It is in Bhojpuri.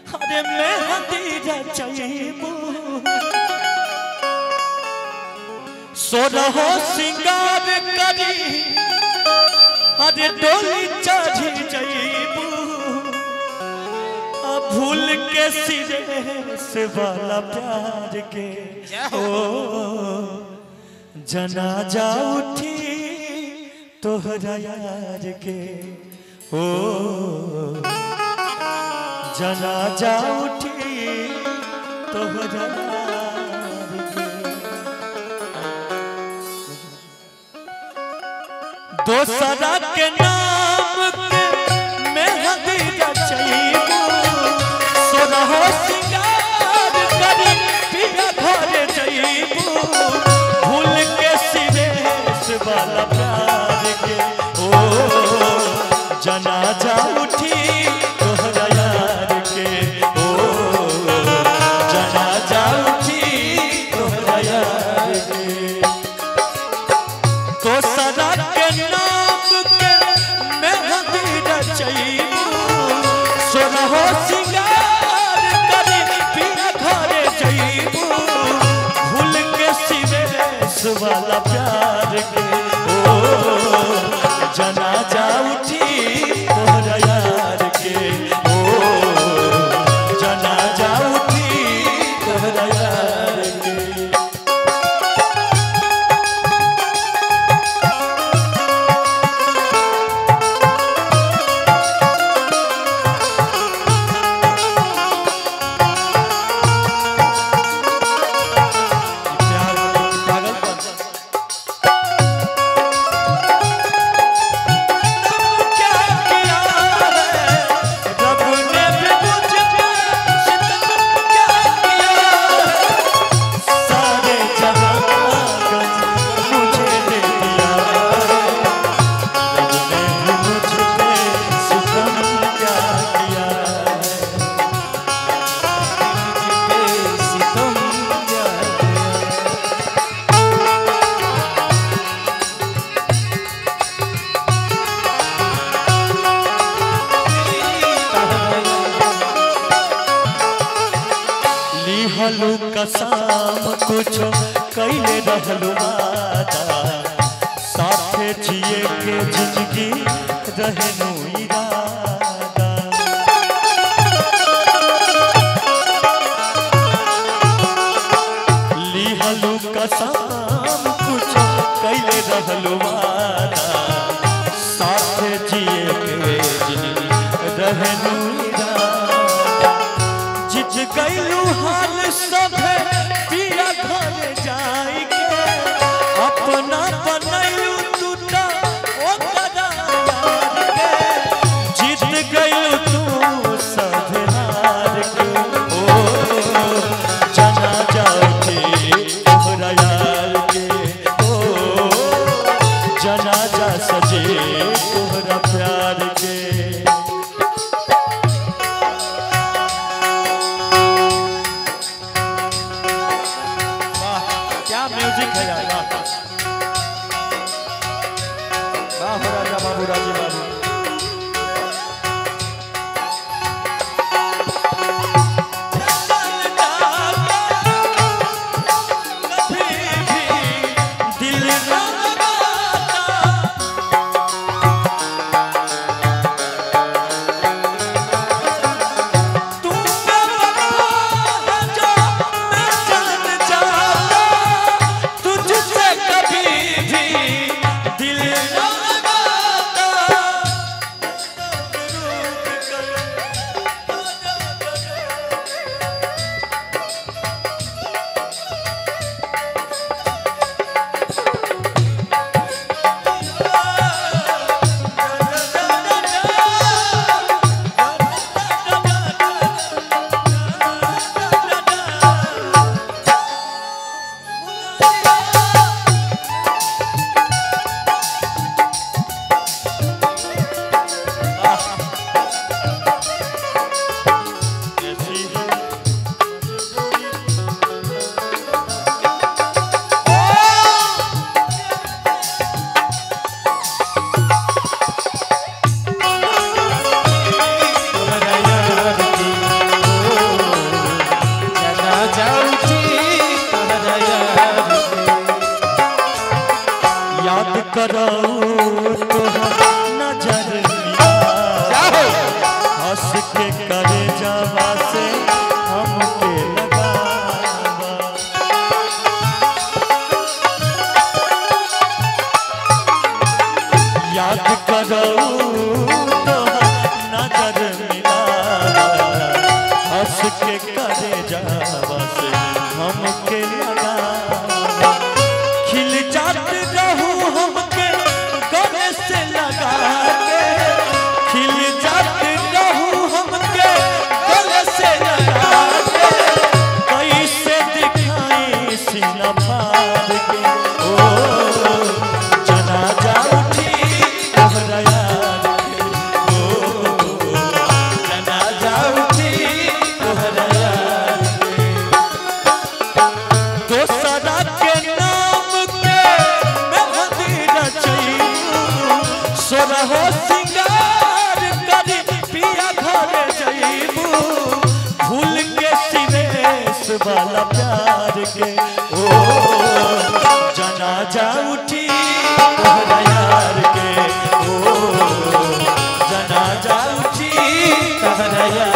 अरे मेहंदी रचैबू सोरहो सिंगार करी अरे डोली चढ़ी जैबू भूल के सिरे से वाला प्यार के ओ जनाजा उठी तोहरा यार के ओ जनाजा उठी तोहरा यार के दोसरा के नाम के मेहंदी रचैबू सोरहो सिंगार करी पिया घर जैबू भूल के सिरे से वाला प्यार के ओ जनाजा उठी तोहरा यार के ओ जनाजा उठी तोहरा यार के दोसरा के नाम के मेहंदी रचैबू सोरहो सिंगार करी पिया घर जैबू भूल के सिवेश वाला प्यार के ओ जनाजा उठी तोहरा यार के ओ जनाजा उठी तोहरा यार के लिहलू कसम कुछो कैले रहलू वादा साथे जिए के जिंदगी रहनु इरादा लिहलू कसम कुछो कैले रहलू वादा साथे जिए के जिंदगी रहनु गैलू हाल सब पिया घर जाई के अपना बनैलू टूटा ओकरा यार के जीत गैलू तू सब हार के ओ जनाजा उठी तोहरा यार के ओ जनाजा सजे तोहरा प्यार के करो तो नजर मिला हंस के करे जावा से हमके लगावा याद करो तो नजर मिला हंस के करे जावा से हमके लगावा खिल जाते रहूं हमके गले से लगा के खिल जाते रहूं हमके गले से लगा के कैसे दिखाई सीना फाड़ के ओ जनाजा उठी तोहरा यार के ओ जनाजा उठी तोहरा यार के दोसरा के सोरहो सिंगार करी पिया घरे जइबू भूल के सिवेश वाला प्यार के ओ जनाजा उठी तोहरा यार के ओ जनाजा उठी तोहरा यार